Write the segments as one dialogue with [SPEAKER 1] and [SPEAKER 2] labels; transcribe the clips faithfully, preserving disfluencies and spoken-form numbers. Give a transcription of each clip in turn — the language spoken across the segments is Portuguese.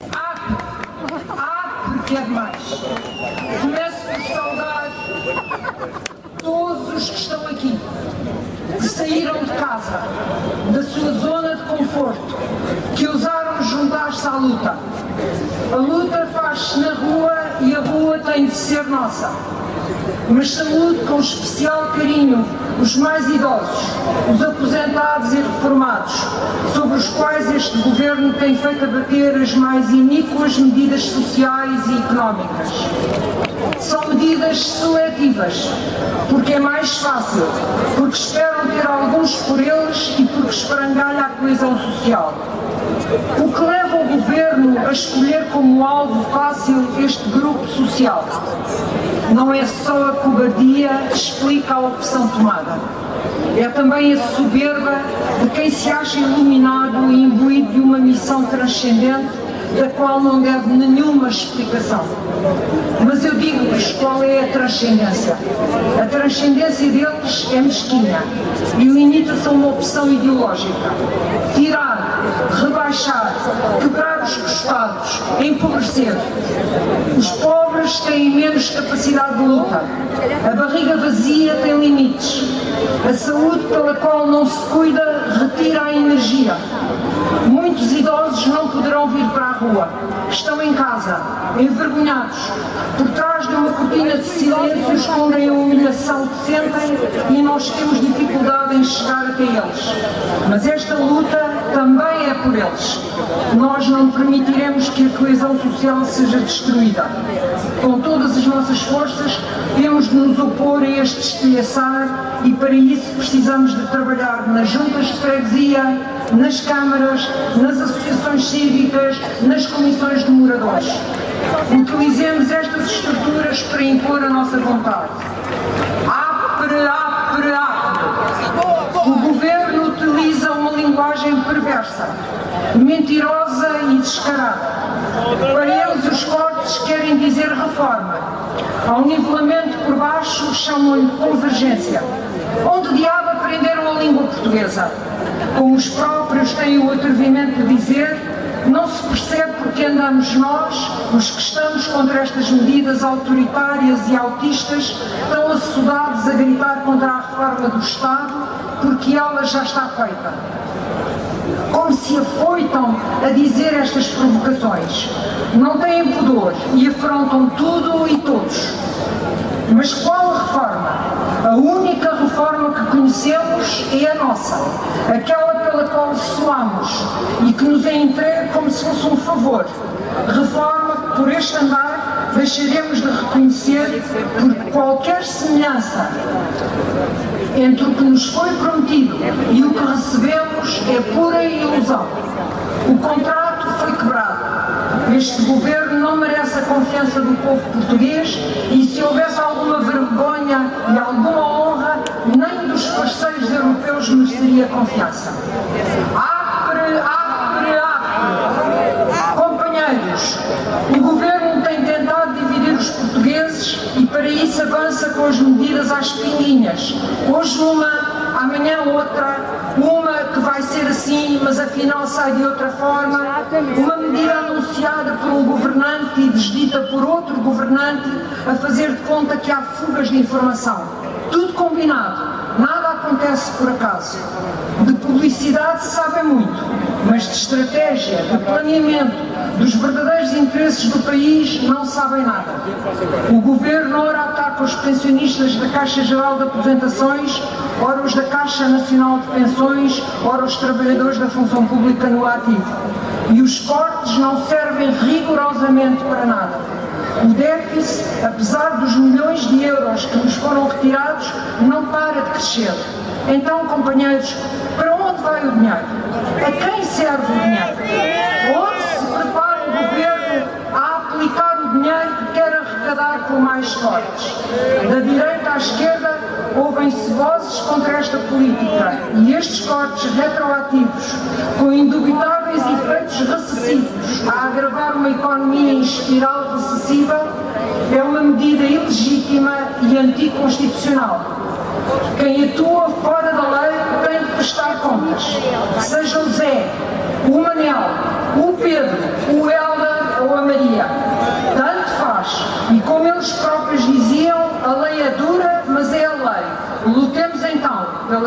[SPEAKER 1] Há, há porque é demais. Começo por saudar todos os que estão aqui, que saíram de casa, da sua zona de conforto, que ousaram juntar-se à luta. A luta faz-se na rua e a rua tem de ser nossa. Mas saúde com especial carinho os mais idosos, os aposentados e reformados, sobre os quais este governo tem feito abater as mais iníquas medidas sociais e económicas. São medidas seletivas, porque é mais fácil, porque esperam ter alguns por eles e porque esfarangalha a coesão social. O que leva o governo a escolher como alvo fácil este grupo social? Não é só a cobardia que explica a opção tomada. É também a soberba de quem se acha iluminado e imbuído de uma missão transcendente da qual não deve nenhuma explicação. Mas eu digo-vos qual é a transcendência. A transcendência deles é mesquinha e limita-se a uma opção ideológica. Tirar, rebaixar, quebrar os costados, empobrecer. Os pobres têm menos capacidade de luta. A barriga vazia tem limites. A saúde pela qual não se cuida retira a energia. Muitos idosos não poderão vir para a rua. Estão em casa, envergonhados. Por trás de uma cortina de silêncio escondem a humilhação que sentem e nós temos dificuldade em chegar até eles. Mas esta luta também é por eles. Nós não permitiremos que a coesão social seja destruída. Com todas as nossas forças, temos de nos opor a este estilhaçar e para isso precisamos de trabalhar nas juntas de freguesia, nas câmaras, nas associações cívicas, nas comissões de moradores. Utilizemos estas estruturas para impor a nossa vontade. Apre, apre, apre. O governo utiliza uma linguagem perversa, mentirosa e descarada. Para eles os cortes querem dizer reforma. Ao nivelamento por baixo chamam-lhe convergência. Onde diabo aprenderam a língua portuguesa? Como os próprios têm o atrevimento de dizer, não se percebe porque andamos nós, os que estamos contra estas medidas autoritárias e autistas, tão assudados a gritar contra a reforma do Estado, porque ela já está feita. Como se afoitam a dizer estas provocações. Não têm pudor e afrontam tudo e todos. Mas qual reforma? A única reforma que conhecemos é a nossa, aquela pela qual suamos e que nos é entregue como se fosse um favor. Reforma que por este andar deixaremos de reconhecer porque qualquer semelhança entre o que nos foi prometido e o que recebemos é pura ilusão. O contrato foi quebrado. Este governo não merece a confiança do povo português e se houvesse alguma vergonha e alguma honra, nem dos parceiros europeus mereceria confiança. Apre, apre, apre. Companheiros, o governo tem tentado dividir os portugueses e para isso avança com as medidas às pinguinhas. Hoje uma, amanhã outra. Uma que vai ser assim, mas afinal sai de outra forma, uma medida anunciada por um governante e desdita por outro governante, a fazer de conta que há fugas de informação. Tudo combinado, nada acontece por acaso. De publicidade se sabe muito, mas de estratégia, de planeamento, dos verdadeiros interesses do país não sabem nada. O governo ora ataca os pensionistas da Caixa Geral de Aposentações, ora os da Caixa Nacional de Pensões, ora os trabalhadores da função pública no ativo. E os cortes não servem rigorosamente para nada. O déficit, apesar dos milhões de euros que nos foram retirados, não para de crescer. Então, companheiros, para onde vai o dinheiro? A quem serve o dinheiro? Onde se prepara o governo a aplicar o dinheiro que quer arrecadar com mais cortes? Da direita à esquerda, ouvem-se vozes contra esta política e estes cortes retroativos, com indubitáveis efeitos recessivos, a agravar uma economia em espiral recessiva, é uma medida ilegítima e anticonstitucional. Quem atua fora da lei tem de prestar contas. Seja o Zé, o Manel, o Pedro, o Helder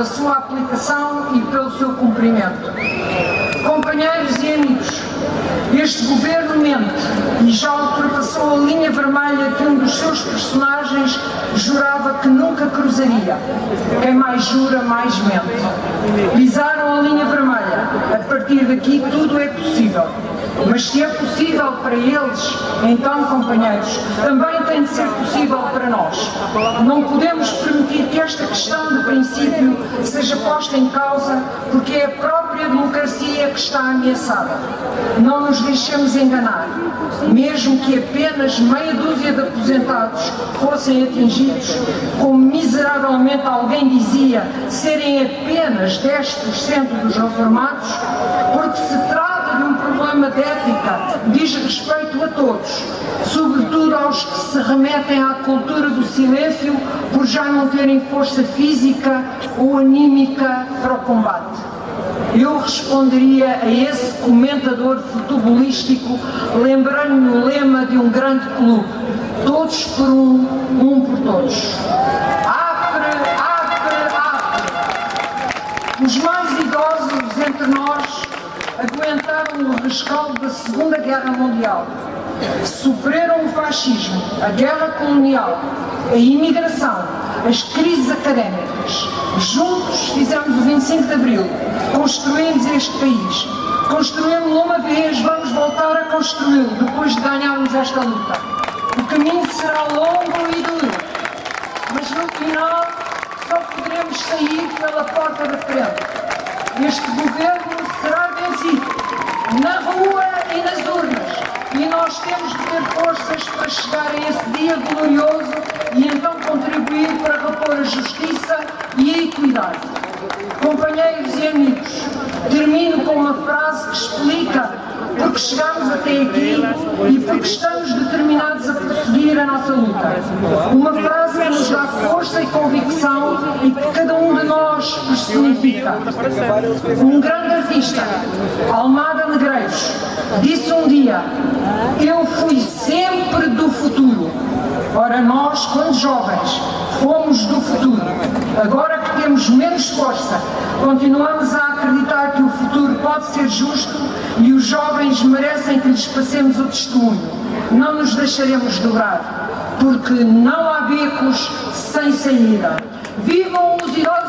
[SPEAKER 1] pela sua aplicação e pelo seu cumprimento. Companheiros e amigos, este governo mente e já ultrapassou a linha vermelha que um dos seus personagens jurava que nunca cruzaria. Quem mais jura, mais mente. Pisaram a linha vermelha. A partir daqui tudo é possível. Mas se é possível para eles, então, companheiros, também tem de ser possível para nós. Não podemos permitir que esta questão de princípio seja posta em causa, porque é a própria democracia que está ameaçada. Não nos deixemos enganar. Mesmo que apenas meia dúzia de aposentados fossem atingidos, como miseravelmente alguém dizia, serem apenas dez por cento dos reformados, porque se trata de um problema de ética, diz respeito a todos, sobretudo aos que se remetem à cultura do silêncio por já não terem força física ou anímica para o combate. Eu responderia a esse comentador futebolístico lembrando-me o lema de um grande clube: todos por um, um por todos. Apre, apre, apre. Os mais idosos entre nós aguentaram o rescaldo da Segunda Guerra Mundial, sofreram o fascismo, a guerra colonial, a imigração, as crises académicas. Juntos fizemos o vinte e cinco de Abril, construímos este país, construímos-lo uma vez, vamos voltar a construí-lo depois de ganharmos esta luta. O caminho será longo e duro, mas no final só poderemos sair pela porta da frente. Este governo será vencido na rua e nas urnas, e nós temos de ter forças para chegar a esse dia glorioso e então contribuir para repor a justiça e a equidade. Companheiros e amigos, termino com uma frase que explica porque chegamos até aqui e porque estamos determinados a prosseguir a nossa luta. Uma frase que nos dá força e convicção e que cada um de nós personifica. Um grande artista, Almada Negreiros, disse um dia: eu fui sempre do futuro. Ora, nós, quando jovens, fomos do futuro. Agora que temos menos força, continuamos a acreditar que o futuro pode ser justo e os jovens merecem que lhes passemos o testemunho. Não nos deixaremos dobrar, porque não há becos sem saída. Vivam os idosos!